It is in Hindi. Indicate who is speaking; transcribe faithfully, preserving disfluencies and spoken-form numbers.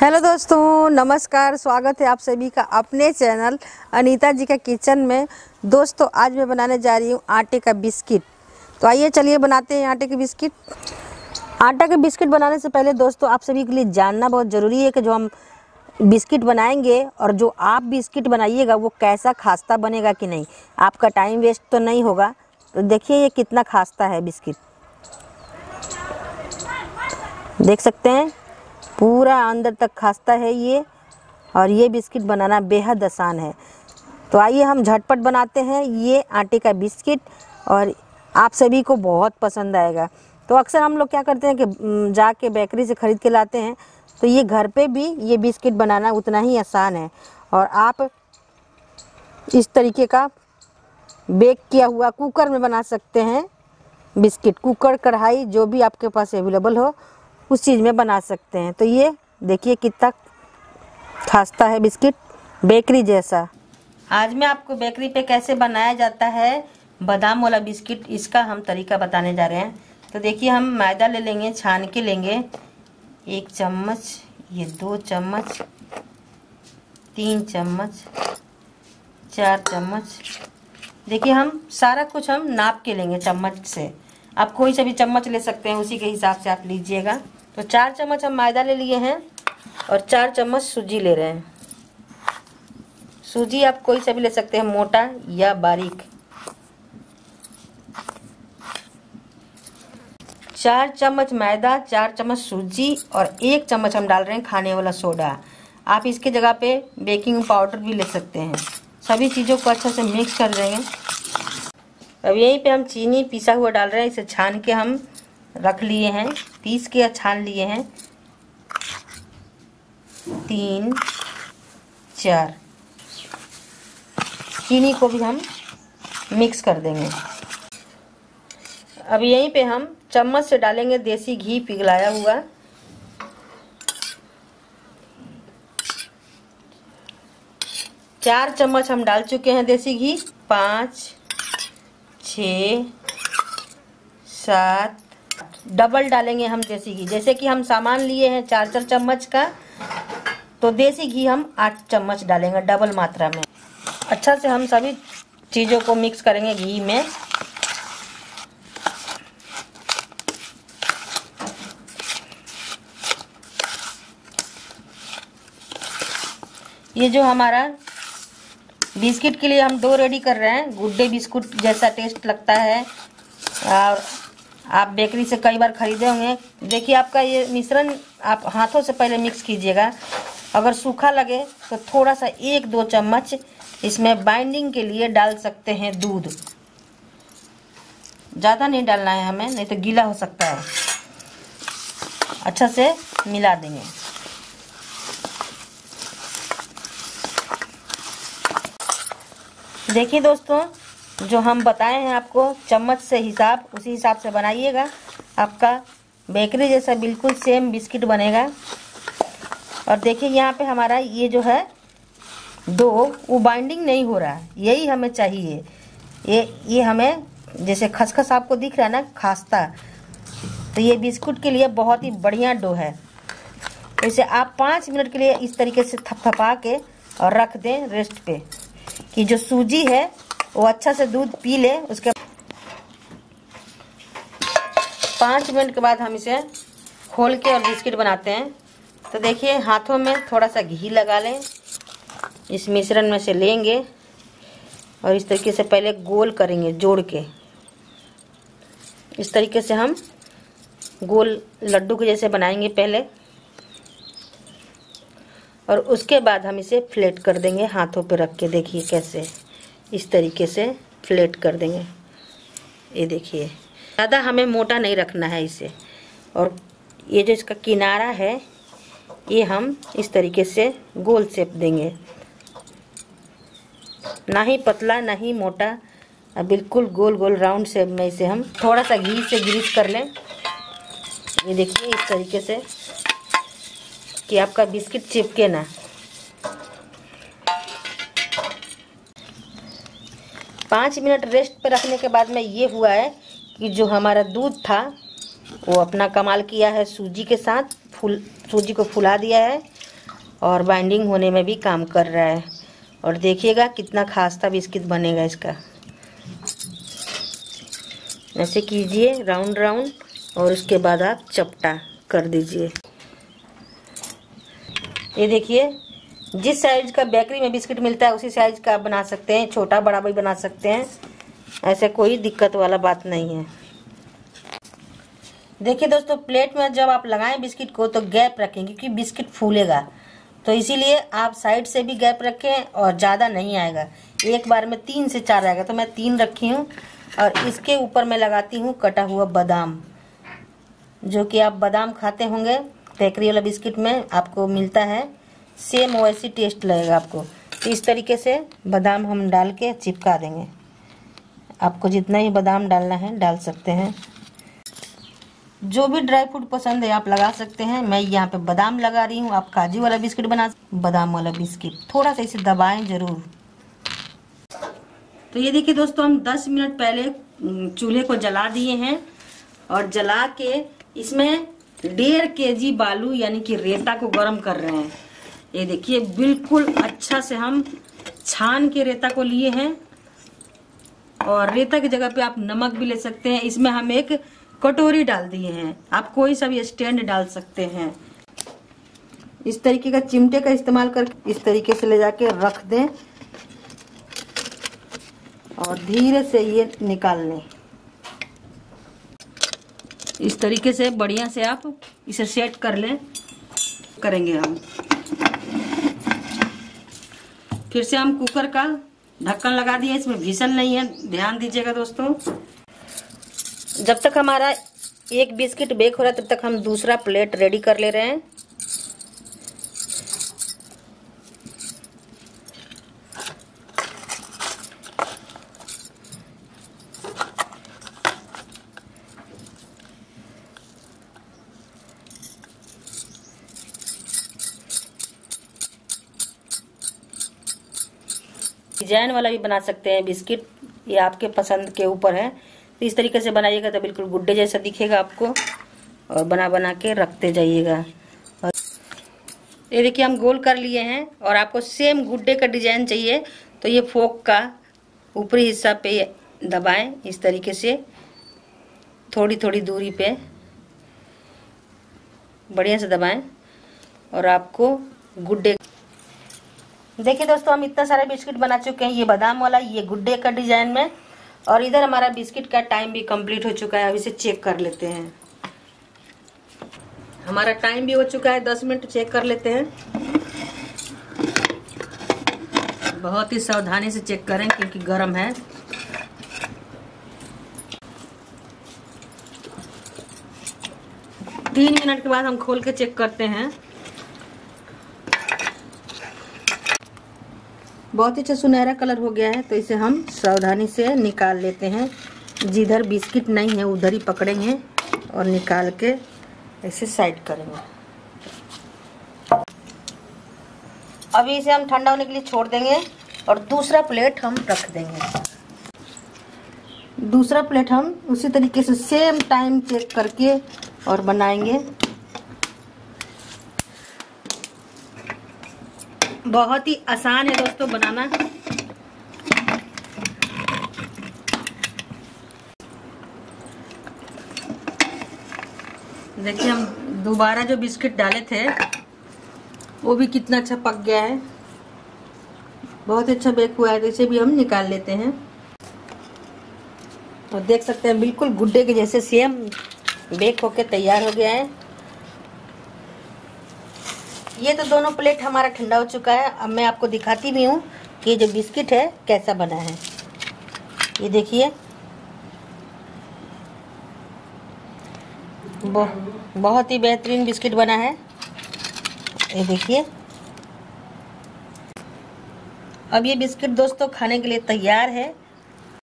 Speaker 1: हेलो दोस्तों, नमस्कार। स्वागत है आप सभी का अपने चैनल अनीता जी का किचन में। दोस्तों, आज मैं बनाने जा रही हूँ आटे का बिस्किट। तो आइए चलिए बनाते हैं आटे के बिस्किट। आटा के बिस्किट बनाने से पहले दोस्तों आप सभी के लिए जानना बहुत ज़रूरी है कि जो हम बिस्किट बनाएंगे और जो आप बिस्किट बनाइएगा वो कैसा खास्ता बनेगा कि नहीं, आपका टाइम वेस्ट तो नहीं होगा। तो देखिए ये कितना खास्ता है बिस्किट, देख सकते हैं पूरा अंदर तक खास्ता है ये। और ये बिस्किट बनाना बेहद आसान है। तो आइए हम झटपट बनाते हैं ये आटे का बिस्किट और आप सभी को बहुत पसंद आएगा। तो अक्सर हम लोग क्या करते हैं कि जाके बेकरी से ख़रीद के लाते हैं, तो ये घर पे भी ये बिस्किट बनाना उतना ही आसान है। और आप इस तरीके का बेक किया हुआ कुकर में बना सकते हैं बिस्किट। कुकर, कढ़ाई जो भी आपके पास अवेलेबल हो उस चीज़ में बना सकते हैं। तो ये देखिए कितना खास्ता है बिस्किट, बेकरी जैसा। आज मैं आपको बेकरी पे कैसे बनाया जाता है बादाम वाला बिस्किट, इसका हम तरीका बताने जा रहे हैं। तो देखिए हम मैदा ले लेंगे, छान के लेंगे एक चम्मच, ये दो चम्मच, तीन चम्मच, चार चम्मच। देखिए हम सारा कुछ हम नाप के लेंगे चम्मच से। आप कोई सा भी चम्मच ले सकते हैं, उसी के हिसाब से आप लीजिएगा। तो चार चम्मच हम मैदा ले लिए हैं और चार चम्मच सूजी ले रहे हैं। सूजी आप कोई सा भी ले सकते हैं, मोटा या बारीक। चार चम्मच मैदा, चार चम्मच सूजी और एक चम्मच हम डाल रहे हैं खाने वाला सोडा। आप इसके जगह पे बेकिंग पाउडर भी ले सकते हैं। सभी चीज़ों को अच्छे से मिक्स कर देंगे। अब यहीं पे हम चीनी पिसा हुआ डाल रहे हैं। इसे छान के हम रख लिए हैं, पीस के छान लिए हैं। तीन, चार, चीनी को भी हम मिक्स कर देंगे। अब यहीं पे हम चम्मच से डालेंगे देसी घी पिघलाया हुआ। चार चम्मच हम डाल चुके हैं देसी घी। पाँच, छः, सात, डबल डालेंगे हम देसी घी। जैसे कि हम सामान लिए हैं चार चार चम्मच का, तो देसी घी हम आठ चम्मच डालेंगे डबल मात्रा में। अच्छा से हम सभी चीज़ों को मिक्स करेंगे घी में। ये जो हमारा बिस्किट के लिए हम दो रेडी कर रहे हैं, गुड्डे बिस्कुट जैसा टेस्ट लगता है और आप बेकरी से कई बार खरीदे होंगे। देखिए आपका ये मिश्रण आप हाथों से पहले मिक्स कीजिएगा। अगर सूखा लगे तो थोड़ा सा एक दो चम्मच इसमें बाइंडिंग के लिए डाल सकते हैं दूध। ज़्यादा नहीं डालना है हमें, नहीं तो गीला हो सकता है। अच्छा से मिला देंगे। देखिए दोस्तों, जो हम बताए हैं आपको चम्मच से हिसाब, उसी हिसाब से बनाइएगा। आपका बेकरी जैसा बिल्कुल सेम बिस्किट बनेगा। और देखिए यहाँ पे हमारा ये जो है डो, वो बाइंडिंग नहीं हो रहा है, यही हमें चाहिए। ये ये हमें जैसे खसखस आपको दिख रहा है ना, खास्ता, तो ये बिस्कुट के लिए बहुत ही बढ़िया डो है। तो इसे आप पाँच मिनट के लिए इस तरीके से थपथपा के और रख दें रेस्ट पे, कि जो सूजी है वो अच्छा से दूध पी ले। उसके पाँच मिनट के बाद हम इसे खोल के और बिस्किट बनाते हैं। तो देखिए हाथों में थोड़ा सा घी लगा लें, इस मिश्रण में से लेंगे और इस तरीके से पहले गोल करेंगे जोड़ के। इस तरीके से हम गोल लड्डू के जैसे बनाएंगे पहले, और उसके बाद हम इसे फ्लैट कर देंगे हाथों पे रख के। देखिए कैसे इस तरीके से फ्लैट कर देंगे। ये देखिए ज़्यादा हमें मोटा नहीं रखना है इसे। और ये जो इसका किनारा है ये हम इस तरीके से गोल शेप देंगे, ना ही पतला ना ही मोटा, बिल्कुल गोल गोल राउंड शेप में इसे हम थोड़ा सा घी से ग्रीस कर लें। ये देखिए इस तरीके से कि आपका बिस्किट चिपके ना। पाँच मिनट रेस्ट पे रखने के बाद में ये हुआ है कि जो हमारा दूध था वो अपना कमाल किया है सूजी के साथ, फूल सूजी को फुला दिया है और बाइंडिंग होने में भी काम कर रहा है। और देखिएगा कितना खास्ता बिस्किट बनेगा इसका। ऐसे कीजिए राउंड राउंड और उसके बाद आप चपटा कर दीजिए। ये देखिए, जिस साइज का बेकरी में बिस्किट मिलता है उसी साइज का आप बना सकते हैं, छोटा बड़ा भी बना सकते हैं, ऐसे कोई दिक्कत वाला बात नहीं है। देखिए दोस्तों, प्लेट में जब आप लगाएं बिस्किट को तो गैप रखें, क्योंकि बिस्किट फूलेगा, तो इसीलिए आप साइड से भी गैप रखें और ज़्यादा नहीं आएगा। एक बार में तीन से चार आएगा, तो मैं तीन रखी हूँ। और इसके ऊपर मैं लगाती हूँ कटा हुआ बादाम, जो कि आप बादाम खाते होंगे बेकरी वाला बिस्किट में आपको मिलता है, सेम वैसी टेस्ट लगेगा आपको। तो इस तरीके से बादाम हम डाल के चिपका देंगे। आपको जितना ही बादाम डालना है डाल सकते हैं। जो भी ड्राई फ्रूट पसंद है आप लगा सकते हैं। मैं यहाँ पे बादाम लगा रही हूँ। आप काजू वाला बिस्किट बना, बादाम वाला बिस्किट थोड़ा सा इसे दबाएं जरूर। तो ये देखिए दोस्तों, हम दस मिनट पहले चूल्हे को जला दिए हैं और जला के इसमें डेढ़ के जी बालू यानी कि रेता को गर्म कर रहे हैं। ये देखिए, बिल्कुल अच्छा से हम छान के रेता को लिए हैं। और रेता की जगह पे आप नमक भी ले सकते हैं। इसमें हम एक कटोरी डाल दिए हैं, आप कोई सा भी स्टैंड डाल सकते हैं। इस तरीके का चिमटे का इस्तेमाल करके इस तरीके से ले जाके रख दें और धीरे से ये निकाल लें। इस तरीके से बढ़िया से आप इसे सेट कर लें। करेंगे हम फिर से हम कुकर का ढक्कन लगा दिए, इसमें विसल नहीं है, ध्यान दीजिएगा दोस्तों। जब तक हमारा एक बिस्किट बेक हो रहा है तब तक हम दूसरा प्लेट रेडी कर ले रहे हैं। डिजाइन वाला भी बना सकते हैं बिस्किट, ये आपके पसंद के ऊपर है। तो इस तरीके से बनाइएगा तो बिल्कुल गुड्डे जैसा दिखेगा आपको, और बना बना के रखते जाइएगा। और ये देखिए, हम गोल कर लिए हैं। और आपको सेम गुड्डे का डिजाइन चाहिए तो ये फोक का ऊपरी हिस्सा पे दबाएं, इस तरीके से थोड़ी थोड़ी दूरी पे बढ़िया से दबाएं और आपको गुड्डे। देखिए दोस्तों, हम इतना सारा बिस्किट बना चुके हैं, ये बादाम वाला, ये गुड्डे का डिजाइन में। और इधर हमारा बिस्किट का टाइम भी कंप्लीट हो चुका है। अब इसे चेक कर लेते हैं। हमारा टाइम भी हो चुका है, दस मिनट चेक कर लेते हैं। बहुत ही सावधानी से चेक करें क्योंकि गर्म है। तीन मिनट के बाद हम खोल के चेक करते हैं। बहुत ही अच्छा सुनहरा कलर हो गया है, तो इसे हम सावधानी से निकाल लेते हैं। जिधर बिस्किट नहीं है उधर ही पकड़ेंगे और निकाल के ऐसे साइड करेंगे। अभी इसे हम ठंडा होने के लिए छोड़ देंगे और दूसरा प्लेट हम रख देंगे। दूसरा प्लेट हम उसी तरीके से सेम टाइम चेक करके और बनाएंगे। बहुत ही आसान है दोस्तों बनाना। देखिए, हम दोबारा जो बिस्किट डाले थे वो भी कितना अच्छा पक गया है, बहुत अच्छा बेक हुआ है। तो इसे भी हम निकाल लेते हैं। और देख सकते हैं बिल्कुल गुड्डे के जैसे सेम बेक होके तैयार हो गया है। ये तो दोनों प्लेट हमारा ठंडा हो चुका है। अब मैं आपको दिखाती भी हूँ कि ये जो बिस्किट है कैसा बना है। ये देखिए, बहुत ही बेहतरीन बिस्किट बना है। ये देखिए, अब ये बिस्किट दोस्तों खाने के लिए तैयार है।